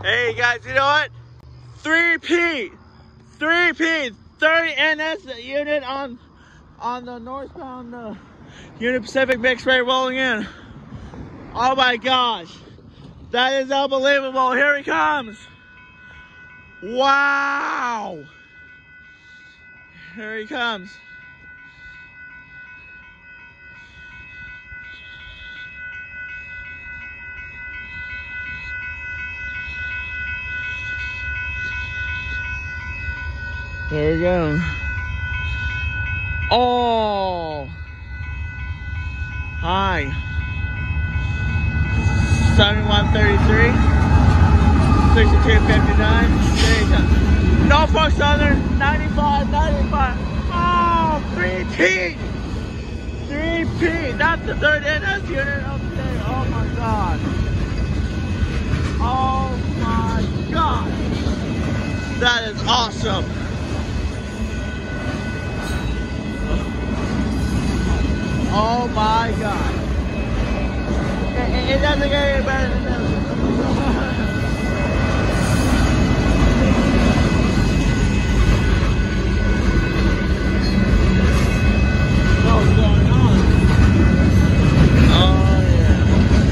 Hey guys, you know what? 3P, 3P, 30 NS unit on the Northbound Union Pacific mixed rate rolling in. Oh my gosh, that is unbelievable. Here he comes. Wow. Here he comes. There we go. Oh. Hi. 7133. 6259. Norfolk Southern 95. Oh, 3P. 3P. That's the third NS unit of the day. Oh my god. Oh my god. That is awesome. Oh my god. It doesn't get any better than this. What's going on? Oh yeah.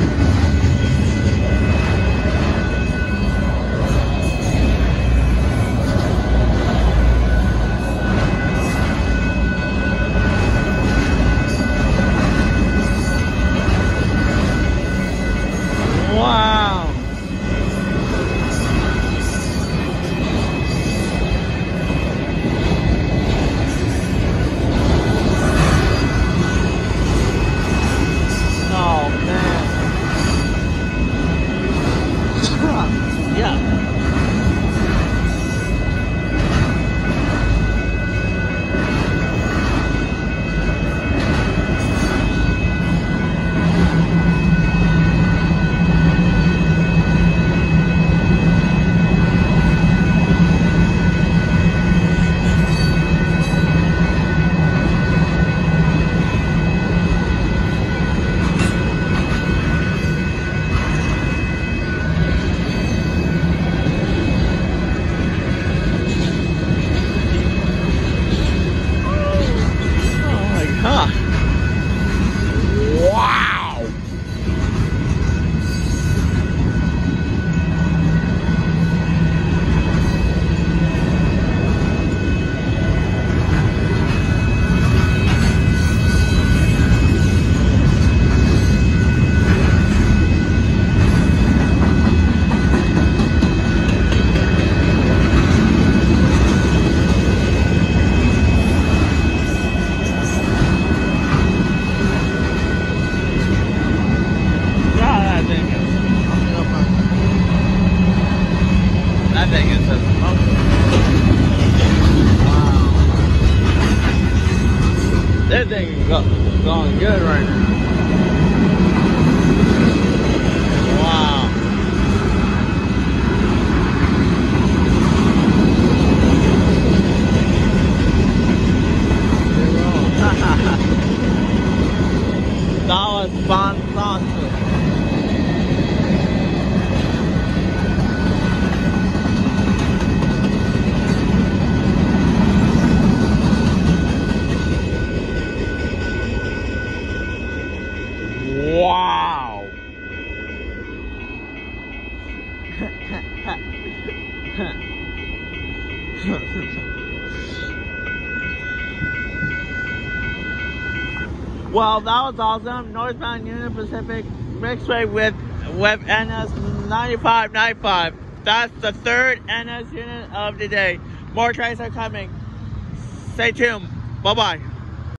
Wow. Oh man. Yeah. Wow! That thing is a smoke. Wow. That thing is going good right now. Wow. That was fantastic. Wow! Well, that was awesome. Northbound Union Pacific mixed rate with NS 95. That's the third NS unit of the day. More trains are coming. Stay tuned. Bye-bye.